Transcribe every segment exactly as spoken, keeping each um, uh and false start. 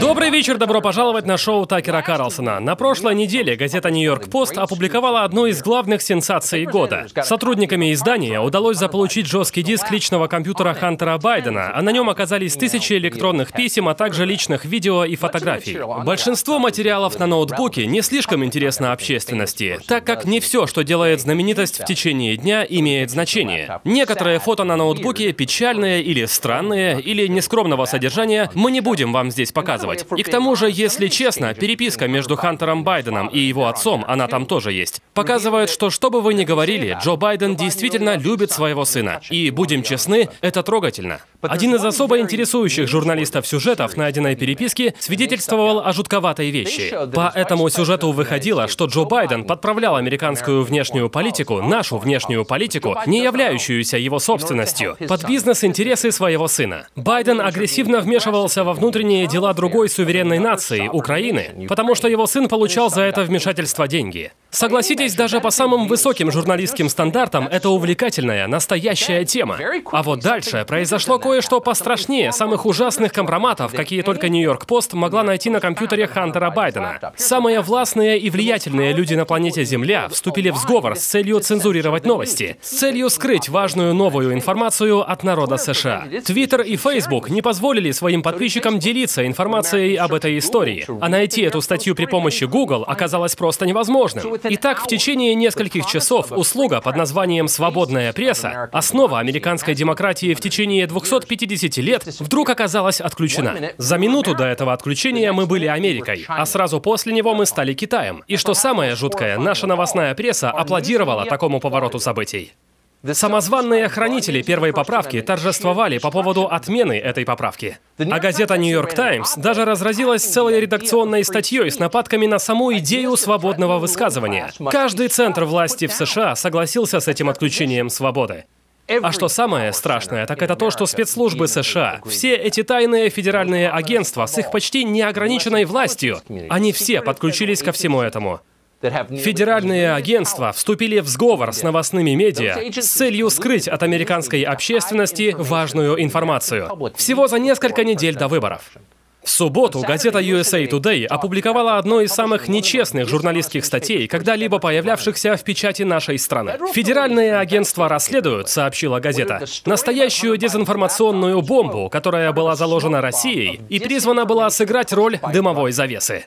Добрый вечер, добро пожаловать на шоу Такера Карлсона. На прошлой неделе газета «Нью-Йорк Пост» опубликовала одну из главных сенсаций года. Сотрудниками издания удалось заполучить жесткий диск личного компьютера Хантера Байдена, а на нем оказались тысячи электронных писем, а также личных видео и фотографий. Большинство материалов на ноутбуке не слишком интересно общественности, так как не все, что делает знаменитость в течение дня, имеет значение. Некоторые фото на ноутбуке печальные или странные, или нескромного содержания мы не будем вам здесь показывать. И к тому же, если честно, переписка между Хантером Байденом и его отцом, она там тоже есть, показывает, что что бы вы ни говорили, Джо Байден действительно любит своего сына. И, будем честны, это трогательно. Один из особо интересующих журналистов сюжетов найденной переписки свидетельствовал о жутковатой вещи. По этому сюжету выходило, что Джо Байден подправлял американскую внешнюю политику, нашу внешнюю политику, не являющуюся его собственностью, под бизнес-интересы своего сына. Байден агрессивно вмешивался во внутренние дела другой суверенной нации, Украины, потому что его сын получал за это вмешательство деньги. Согласитесь, даже по самым высоким журналистским стандартам это увлекательная, настоящая тема. А вот дальше произошло кое-что пострашнее самых ужасных компроматов, какие только «Нью-Йорк Пост» могла найти на компьютере Хантера Байдена. Самые властные и влиятельные люди на планете Земля вступили в сговор с целью цензурировать новости, с целью скрыть важную новую информацию от народа США. Твиттер и Фейсбук не позволили своим подписчикам делиться информацией об этой истории, а найти эту статью при помощи Google оказалось просто невозможным. Итак, в течение нескольких часов услуга под названием «Свободная пресса», основа американской демократии в течение двухсот пятидесяти лет, вдруг оказалась отключена. За минуту до этого отключения мы были Америкой, а сразу после него мы стали Китаем. И что самое жуткое, наша новостная пресса аплодировала такому повороту событий. Самозванные хранители первой поправки торжествовали по поводу отмены этой поправки. А газета «Нью-Йорк Таймс» даже разразилась целой редакционной статьей с нападками на саму идею свободного высказывания. Каждый центр власти в США согласился с этим отключением свободы. А что самое страшное, так это то, что спецслужбы США, все эти тайные федеральные агентства с их почти неограниченной властью, они все подключились ко всему этому. Федеральные агентства вступили в сговор с новостными медиа с целью скрыть от американской общественности важную информацию. Всего за несколько недель до выборов. В субботу газета ю эс эй Today опубликовала одну из самых нечестных журналистских статей, когда-либо появлявшихся в печати нашей страны. «Федеральные агентства расследуют», — сообщила газета, «настоящую дезинформационную бомбу, которая была заложена Россией и призвана была сыграть роль дымовой завесы».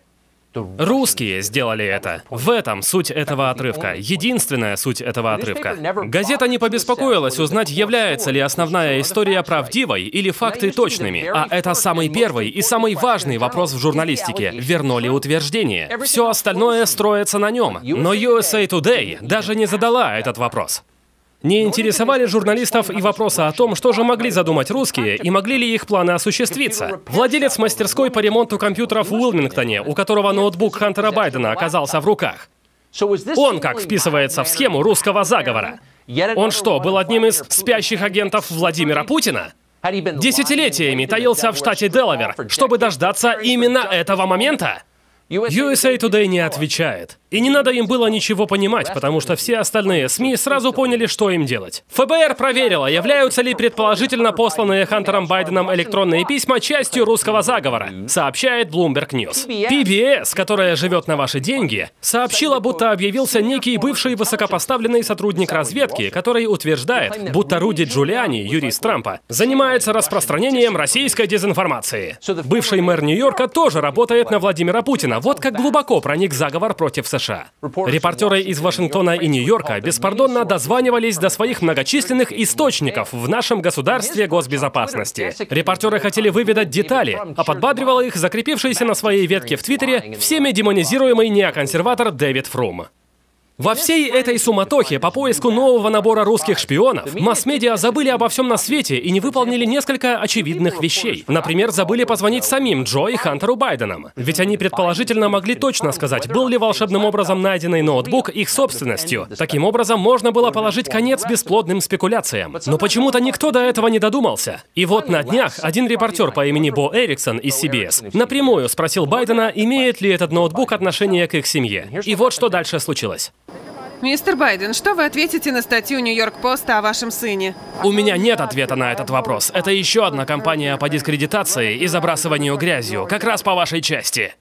Русские сделали это. В этом суть этого отрывка. Единственная суть этого отрывка. Газета не побеспокоилась узнать, является ли основная история правдивой или факты точными. А это самый первый и самый важный вопрос в журналистике. Верно ли утверждение? Все остальное строится на нем. Но ю эс эй Today даже не задала этот вопрос. Не интересовали журналистов и вопросы о том, что же могли задумать русские и могли ли их планы осуществиться. Владелец мастерской по ремонту компьютеров в Уилмингтоне, у которого ноутбук Хантера Байдена оказался в руках. Он как вписывается в схему русского заговора? Он что, был одним из спящих агентов Владимира Путина? Десятилетиями таился в штате Делавер, чтобы дождаться именно этого момента? ю эс эй Today не отвечает. И не надо им было ничего понимать, потому что все остальные СМИ сразу поняли, что им делать. эф бэ эр проверило, являются ли предположительно посланные Хантером Байденом электронные письма частью русского заговора, сообщает Bloomberg News. пи би эс, которая живет на ваши деньги, сообщила, будто объявился некий бывший высокопоставленный сотрудник разведки, который утверждает, будто Руди Джулиани, юрист Трампа, занимается распространением российской дезинформации. Бывший мэр Нью-Йорка тоже работает на Владимира Путина. Вот как глубоко проник заговор против США. Репортеры из Вашингтона и Нью-Йорка беспардонно дозванивались до своих многочисленных источников в нашем государстве госбезопасности. Репортеры хотели выведать детали, а подбадривал их закрепившийся на своей ветке в Твиттере всеми демонизируемый неоконсерватор Дэвид Фрум. Во всей этой суматохе по поиску нового набора русских шпионов масс-медиа забыли обо всем на свете и не выполнили несколько очевидных вещей. Например, забыли позвонить самим Джо и Хантеру Байденам. Ведь они предположительно могли точно сказать, был ли волшебным образом найденный ноутбук их собственностью. Таким образом, можно было положить конец бесплодным спекуляциям. Но почему-то никто до этого не додумался. И вот на днях один репортер по имени Бо Эриксон из си би эс напрямую спросил Байдена, имеет ли этот ноутбук отношение к их семье. И вот что дальше случилось. Мистер Байден, что вы ответите на статью Нью-Йорк Пост о вашем сыне? У меня нет ответа на этот вопрос. Это еще одна кампания по дискредитации и забрасыванию грязью, как раз по вашей части.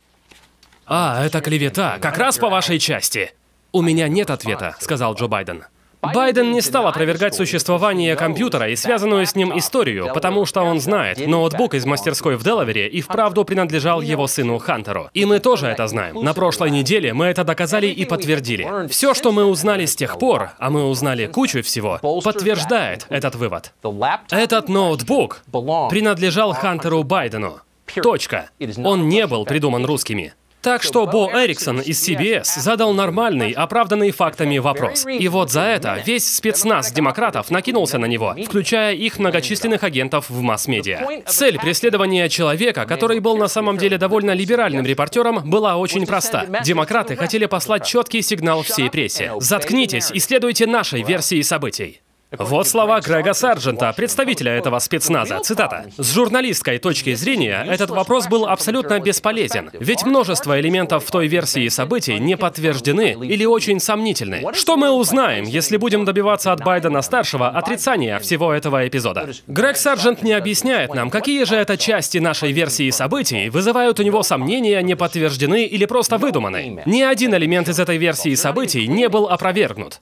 А, это клевета, как раз по вашей части. У меня нет ответа, сказал Джо Байден. Байден не стал опровергать существование компьютера и связанную с ним историю, потому что он знает, ноутбук из мастерской в Делавере и вправду принадлежал его сыну Хантеру. И мы тоже это знаем. На прошлой неделе мы это доказали и подтвердили. Все, что мы узнали с тех пор, а мы узнали кучу всего, подтверждает этот вывод. Этот ноутбук принадлежал Хантеру Байдену. Точка. Он не был придуман русскими. Так что Бо Эриксон из Си Би Эс задал нормальный, оправданный фактами вопрос. И вот за это весь спецназ демократов накинулся на него, включая их многочисленных агентов в масс-медиа. Цель преследования человека, который был на самом деле довольно либеральным репортером, была очень проста. Демократы хотели послать четкий сигнал всей прессе. Заткнитесь и следуйте нашей версии событий. Вот слова Грега Сарджента, представителя этого спецназа. Цитата. «С журналистской точки зрения этот вопрос был абсолютно бесполезен, ведь множество элементов в той версии событий не подтверждены или очень сомнительны. Что мы узнаем, если будем добиваться от Байдена-старшего отрицания всего этого эпизода?» Грег Сарджент не объясняет нам, какие же это части нашей версии событий вызывают у него сомнения, не подтверждены или просто выдуманы. Ни один элемент из этой версии событий не был опровергнут.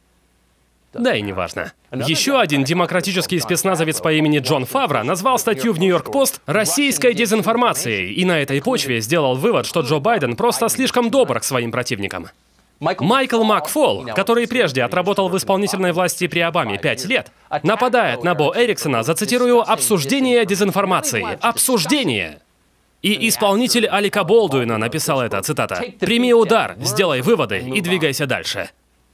Да и неважно. Еще один демократический спецназовец по имени Джон Фавро назвал статью в Нью-Йорк Пост «российской дезинформацией» и на этой почве сделал вывод, что Джо Байден просто слишком добр к своим противникам. Майкл Макфол, который прежде отработал в исполнительной власти при Обаме пять лет, нападает на Бо Эриксона за, цитирую, «обсуждение дезинформации». Обсуждение! И исполнитель Алика Болдуина написал это, цитата, «Прими удар, сделай выводы и двигайся дальше».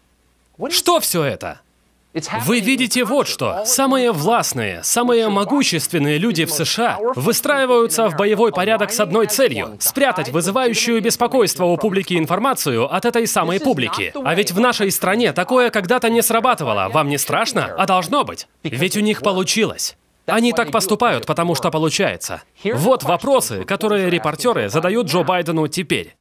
Что все это? Вы видите вот что. Самые властные, самые могущественные люди в США выстраиваются в боевой порядок с одной целью — спрятать вызывающую беспокойство у публики информацию от этой самой публики. А ведь в нашей стране такое когда-то не срабатывало. Вам не страшно? А должно быть. Ведь у них получилось. Они так поступают, потому что получается. Вот вопросы, которые репортеры задают Джо Байдену теперь.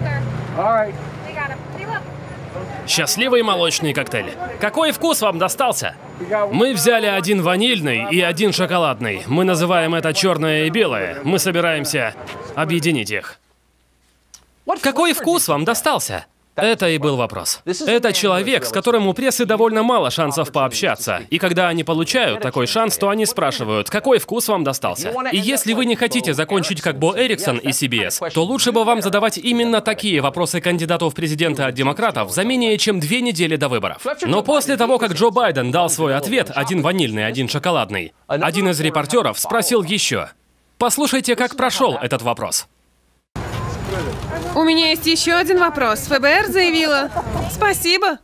Счастливый молочный коктейль. Какой вкус вам достался? Мы взяли один ванильный и один шоколадный. Мы называем это черное и белое. Мы собираемся объединить их. Какой вкус вам достался? Это и был вопрос. Это человек, с которым у прессы довольно мало шансов пообщаться. И когда они получают такой шанс, то они спрашивают, какой вкус вам достался. И если вы не хотите закончить как Бо Эриксон и Си Би Эс, то лучше бы вам задавать именно такие вопросы кандидату в президенты от демократов за менее чем две недели до выборов. Но после того, как Джо Байден дал свой ответ, один ванильный, один шоколадный, один из репортеров спросил еще. Послушайте, как прошел этот вопрос. У меня есть еще один вопрос. Эф Бэ Эр заявила. Спасибо.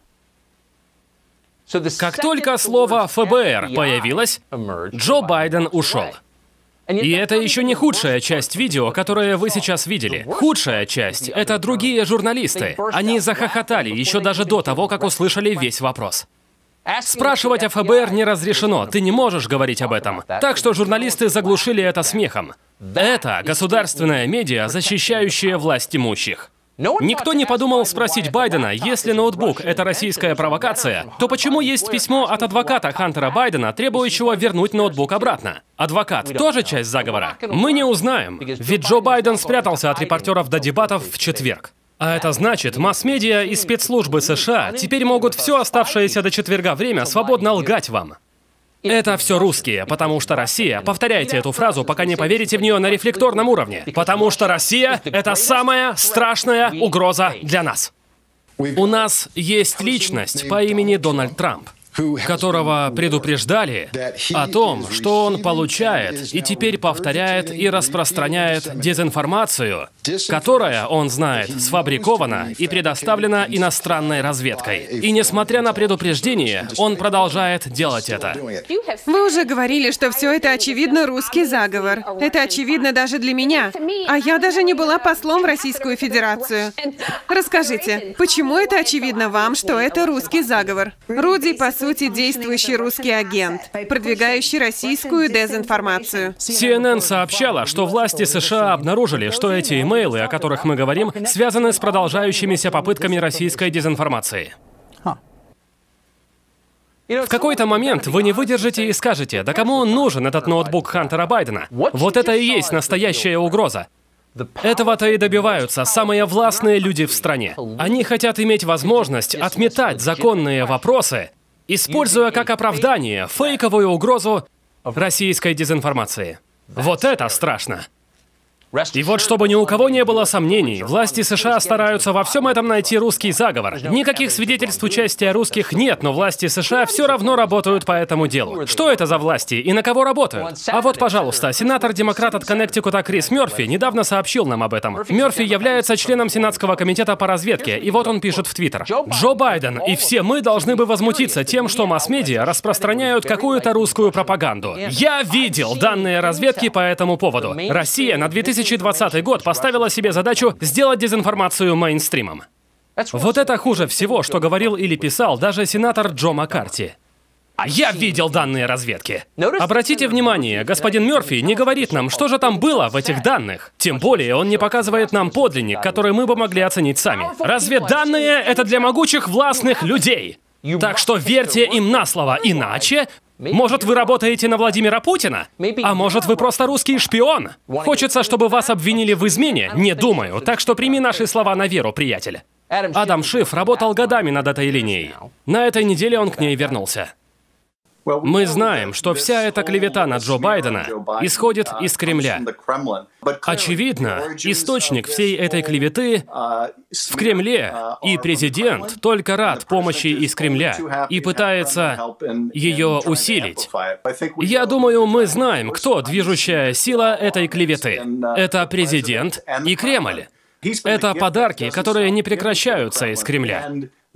Как только слово Эф Бэ Эр появилось, Джо Байден ушел. И это еще не худшая часть видео, которое вы сейчас видели. Худшая часть — это другие журналисты. Они захохотали еще даже до того, как услышали весь вопрос. Спрашивать Эф Бэ Эр не разрешено, ты не можешь говорить об этом. Так что журналисты заглушили это смехом. Это государственная медиа, защищающая власть имущих. Никто не подумал спросить Байдена, если ноутбук — это российская провокация, то почему есть письмо от адвоката Хантера Байдена, требующего вернуть ноутбук обратно? Адвокат тоже часть заговора? Мы не узнаем, ведь Джо Байден спрятался от репортеров до дебатов в четверг. А это значит, масс-медиа и спецслужбы США теперь могут все оставшееся до четверга время свободно лгать вам. Это все русские, потому что Россия, повторяйте эту фразу, пока не поверите в нее на рефлекторном уровне, потому что Россия — это самая страшная угроза для нас. У нас есть личность по имени Дональд Трамп, которого предупреждали о том, что он получает и теперь повторяет и распространяет дезинформацию, которая, он знает, сфабрикована и предоставлена иностранной разведкой. И несмотря на предупреждение, он продолжает делать это. Вы уже говорили, что все это очевидно русский заговор. Это очевидно даже для меня. А я даже не была послом в Российскую Федерацию. Расскажите, почему это очевидно вам, что это русский заговор? Руди, по сути, действующий русский агент, продвигающий российскую дезинформацию. Си Эн Эн сообщала, что власти США обнаружили, что эти имейлы, о которых мы говорим, связаны с продолжающимися попытками российской дезинформации. В какой-то момент вы не выдержите и скажете, да кому нужен этот ноутбук Хантера Байдена? Вот это и есть настоящая угроза. Этого-то и добиваются самые властные люди в стране. Они хотят иметь возможность отметать законные вопросы, используя как оправдание фейковую угрозу российской дезинформации. Вот это страшно. И вот чтобы ни у кого не было сомнений, власти США стараются во всем этом найти русский заговор. Никаких свидетельств участия русских нет, но власти США все равно работают по этому делу. Что это за власти и на кого работают? А вот, пожалуйста, сенатор-демократ от Коннектикута Крис Мерфи недавно сообщил нам об этом. Мерфи является членом Сенатского комитета по разведке, и вот он пишет в Твиттер. Джо Байден и все мы должны бы возмутиться тем, что масс-медиа распространяют какую-то русскую пропаганду. Я видел данные разведки по этому поводу. Россия на две тысячи двадцатый год поставила себе задачу сделать дезинформацию мейнстримом. Вот это хуже всего, что говорил или писал даже сенатор Джо Маккарти. Я видел данные разведки. Обратите внимание, господин Мерфи не говорит нам, что же там было в этих данных. Тем более он не показывает нам подлинник, который мы бы могли оценить сами. Разведданные — это для могучих властных людей. Так что верьте им на слово, иначе... Может, вы работаете на Владимира Путина? А может, вы просто русский шпион? Хочется, чтобы вас обвинили в измене? Не думаю, так что прими наши слова на веру, приятель. Адам Шиф работал годами над этой линией. На этой неделе он к ней вернулся. Мы знаем, что вся эта клевета на Джо Байдена исходит из Кремля. Очевидно, источник всей этой клеветы в Кремле, и президент только рад помощи из Кремля и пытается ее усилить. Я думаю, мы знаем, кто движущая сила этой клеветы. Это президент и Кремль. Это подарки, которые не прекращаются из Кремля.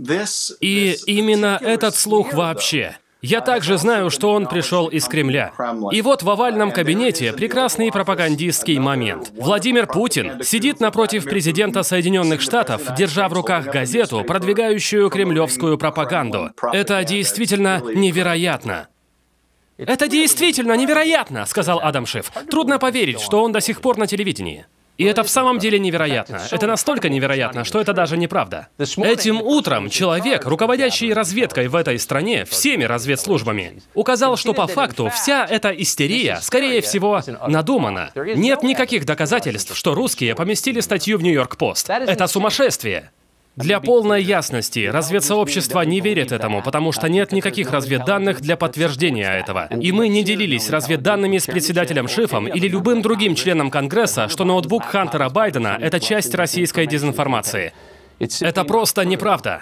И именно этот слух вообще. Я также знаю, что он пришел из Кремля. И вот в овальном кабинете прекрасный пропагандистский момент. Владимир Путин сидит напротив президента Соединенных Штатов, держа в руках газету, продвигающую кремлевскую пропаганду. Это действительно невероятно. «Это действительно невероятно», — сказал Адам Шиф. Трудно поверить, что он до сих пор на телевидении. И это в самом деле невероятно. Это настолько невероятно, что это даже неправда. Этим утром человек, руководящий разведкой в этой стране, всеми разведслужбами, указал, что по факту вся эта истерия, скорее всего, надумана. Нет никаких доказательств, что русские поместили статью в Нью-Йорк Пост. Это сумасшествие. Для полной ясности, разведсообщество не верит этому, потому что нет никаких разведданных для подтверждения этого. И мы не делились разведданными с председателем Шифом или любым другим членом Конгресса, что ноутбук Хантера Байдена — это часть российской дезинформации. Это просто неправда.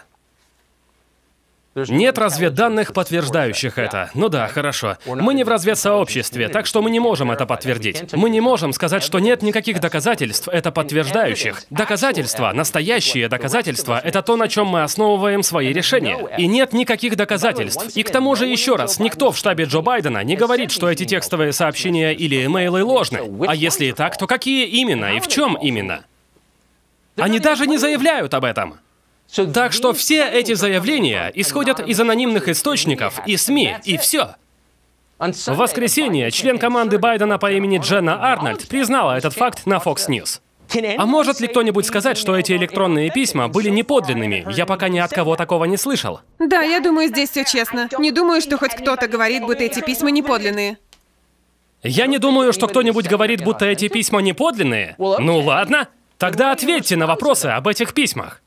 Нет разведданных, подтверждающих это. Ну да, хорошо. Мы не в разведсообществе, так что мы не можем это подтвердить. Мы не можем сказать, что нет никаких доказательств, это подтверждающих. Доказательства, настоящие доказательства — это то, на чем мы основываем свои решения. И нет никаких доказательств. И к тому же, еще раз, никто в штабе Джо Байдена не говорит, что эти текстовые сообщения или имейлы ложны. А если и так, то какие именно и в чем именно? Они даже не заявляют об этом. Так что все эти заявления исходят из анонимных источников и СМИ, и все. В воскресенье член команды Байдена по имени Дженна Арнольд признала этот факт на Fox News. А может ли кто-нибудь сказать, что эти электронные письма были неподлинными? Я пока ни от кого такого не слышал. Да, я думаю, здесь все честно. Не думаю, что хоть кто-то говорит, будто эти письма неподлинные. Я не думаю, что кто-нибудь говорит, будто эти письма неподлинные. Ну ладно, тогда ответьте на вопросы об этих письмах.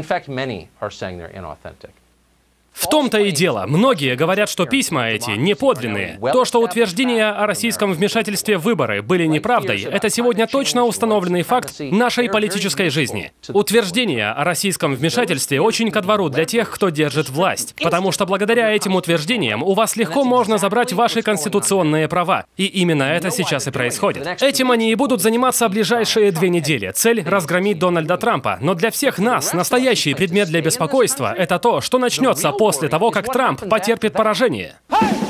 В том-то и дело. Многие говорят, что письма эти не подлинные. То, что утверждения о российском вмешательстве в выборы были неправдой, это сегодня точно установленный факт нашей политической жизни. Утверждения о российском вмешательстве очень ко двору для тех, кто держит власть. Потому что благодаря этим утверждениям у вас легко можно забрать ваши конституционные права. И именно это сейчас и происходит. Этим они и будут заниматься ближайшие две недели. Цель — разгромить Дональда Трампа. Но для всех нас настоящий предмет для беспокойства — это то, что начнется после того, как Трамп потерпит поражение.